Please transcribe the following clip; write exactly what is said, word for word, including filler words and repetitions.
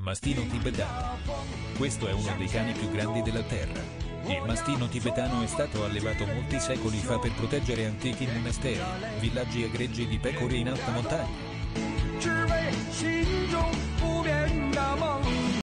Mastino tibetano. Questo è uno dei cani più grandi della terra. Il mastino tibetano è stato allevato molti secoli fa per proteggere antichi monasteri, villaggi e greggi di pecore in alta montagna.